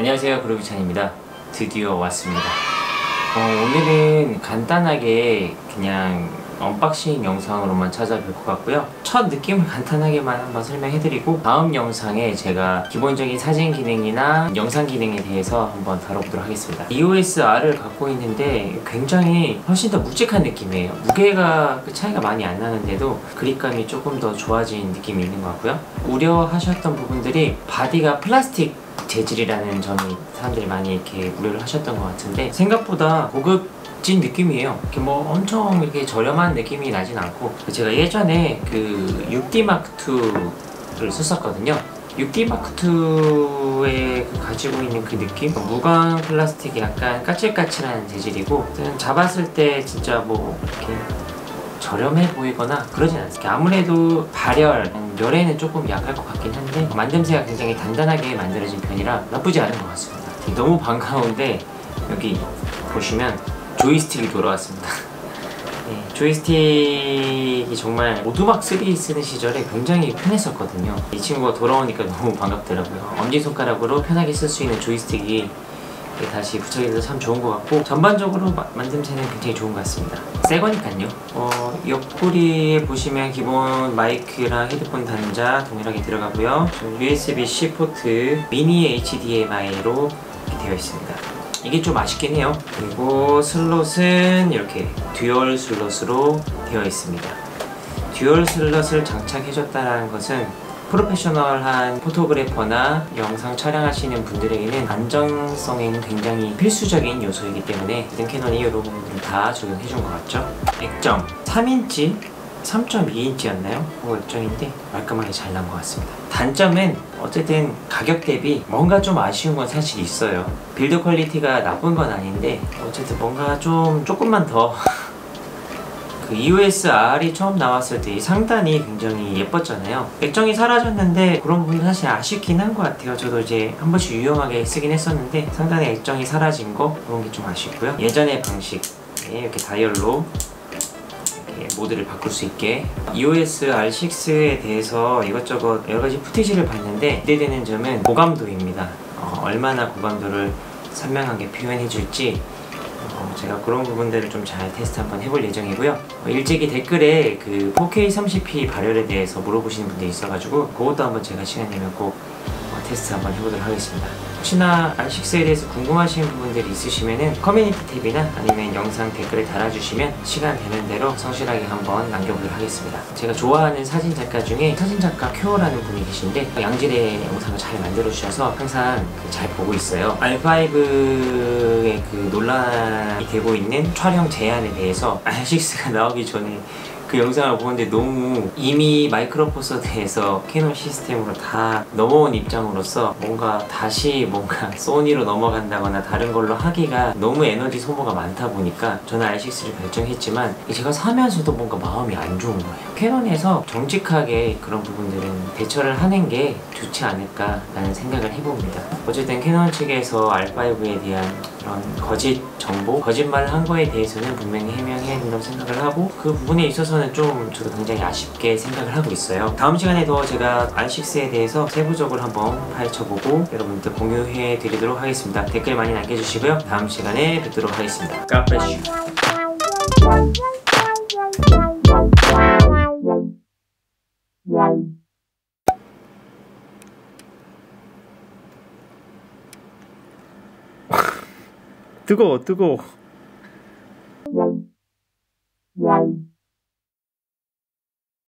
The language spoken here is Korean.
안녕하세요, 그루비찬입니다. 드디어 왔습니다. 오늘은 간단하게 그냥 언박싱 영상으로만 찾아뵐 것 같고요. 첫 느낌을 간단하게만 한번 설명해드리고 다음 영상에 제가 기본적인 사진 기능이나 영상 기능에 대해서 한번 다뤄보도록 하겠습니다. EOS R을 갖고 있는데 굉장히 훨씬 더 묵직한 느낌이에요. 무게가 그 차이가 많이 안 나는데도 그립감이 조금 더 좋아진 느낌이 있는 것 같고요. 우려하셨던 부분들이 바디가 플라스틱 재질이라는 점이 사람들이 많이 이렇게 우려를 하셨던 것 같은데 생각보다 고급진 느낌이에요. 이렇게 뭐 엄청 이렇게 저렴한 느낌이 나진 않고, 제가 예전에 그 6D Mark II를 썼었거든요. 6D Mark II에 가지고 있는 그 느낌? 무광 플라스틱이 약간 까칠까칠한 재질이고 잡았을 때 진짜 뭐 이렇게 저렴해 보이거나 그러진 않습니다. 아무래도 열에는 조금 약할 것 같긴 한데 만듦새가 굉장히 단단하게 만들어진 편이라 나쁘지 않은 것 같습니다. 너무 반가운데 여기 보시면 조이스틱이 돌아왔습니다. 네, 조이스틱이 정말 오두막 3 쓰는 시절에 굉장히 편했었거든요. 이 친구가 돌아오니까 너무 반갑더라고요. 엄지손가락으로 편하게 쓸 수 있는 조이스틱이 다시 부착이 돼서 참 좋은 것 같고, 전반적으로 만듦새는 굉장히 좋은 것 같습니다. 새 거니까요. 옆구리에 보시면 기본 마이크랑 헤드폰 단자 동일하게 들어가고요. USB-C 포트, 미니 HDMI로 이렇게 되어 있습니다. 이게 좀 아쉽긴 해요. 그리고 슬롯은 이렇게 듀얼 슬롯으로 되어 있습니다. 듀얼 슬롯을 장착해줬다는 것은 프로페셔널한 포토그래퍼나 영상 촬영하시는 분들에게는 안정성에는 굉장히 필수적인 요소이기 때문에 모든 캐논이 이런 부분들을 다 적용해준 것 같죠. 액정 3인치, 3.2인치였나요? 그거 액정인데 말끔하게 잘 나온 것 같습니다. 단점은 어쨌든 가격 대비 뭔가 좀 아쉬운 건 사실 있어요. 빌드 퀄리티가 나쁜 건 아닌데 어쨌든 뭔가 조금만 더 그 EOS R이 처음 나왔을 때 이 상단이 굉장히 예뻤잖아요. 액정이 사라졌는데 그런 부분이 사실 아쉽긴 한 것 같아요. 저도 이제 한 번씩 유용하게 쓰긴 했었는데 상단에 액정이 사라진 거, 그런 게 좀 아쉽고요. 예전의 방식 이렇게 다이얼로 이렇게 모드를 바꿀 수 있게. EOS R6에 대해서 이것저것 여러가지 푸티지를 봤는데 기대되는 점은 고감도입니다. 얼마나 고감도를 선명하게 표현해줄지 제가 그런 부분들을 좀 잘 테스트 한번 해볼 예정이고요. 일찍이 댓글에 그 4K 30p 발열에 대해서 물어보시는 분들이 있어가지고 그것도 한번 제가 시간 되면 꼭 테스트 한번 해보도록 하겠습니다. 혹시나 R6에 대해서 궁금하신 부분들이 있으시면은 커뮤니티 탭이나 아니면 영상 댓글에 달아주시면 시간 되는 대로 성실하게 한번 남겨보도록 하겠습니다. 제가 좋아하는 사진작가 중에 사진작가 큐어라는 분이 계신데 양질의 영상을 잘 만들어주셔서 항상 잘 보고 있어요. R5의 그 논란이 되고 있는 촬영 제한에 대해서 R6가 나오기 전에 그 영상을 보는데 너무 이미 마이크로 포 서드에서 캐논 시스템으로 다 넘어온 입장으로서 다시 소니로 넘어간다거나 다른 걸로 하기가 너무 에너지 소모가 많다 보니까 저는 R6를 결정했지만 제가 사면서도 뭔가 마음이 안 좋은 거예요. 캐논에서 정직하게 그런 부분들은 대처를 하는 게 좋지 않을까 라는 생각을 해봅니다. 어쨌든 캐논 측에서 R5에 대한 그런 거짓 정보, 거짓말을 한 거에 대해서는 분명히 해명해야 된다고 생각을 하고, 그 부분에 있어서는 좀 저도 굉장히 아쉽게 생각을 하고 있어요. 다음 시간에도 제가 R6에 대해서 세부적으로 한번 파헤쳐보고 여러분들 공유해 드리도록 하겠습니다. 댓글 많이 남겨주시고요. 다음 시간에 뵙도록 하겠습니다. God bless you. 뜨거워.